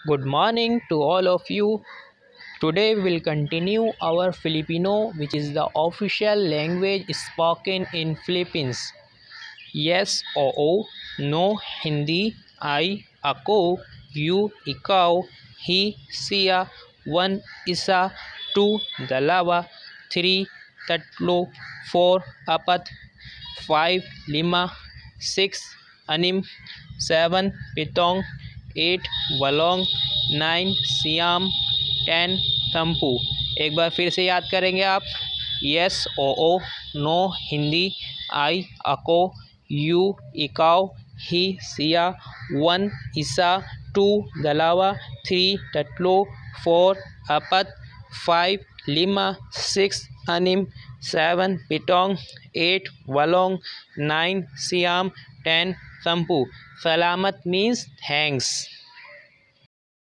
Good morning to all of you. Today we'll continue our Filipino, which is the official language spoken in Philippines. Yes, oo, no, hindi, I, ako, you, ikaw, he, siya, one, isa, two, dalawa, three, tatlo, four, apat, five, lima, six, anim, seven, pitong, eight वलोंग, nine सियाम, 10 थम्पू। एक बार फिर से याद करेंगे आप। यस ओ, नो हिंदी, आई अको, यू इकाओ, ही सिया, वन इसा, टू दलावा, थ्री टटलो, फोर अपत, फाइव लिमा, सिक्स अनिम, सेवन पिटोंग, एट वलोंग, नाइन सियाम, 10 थम्पू। सलामत मीन्स थैंक्स।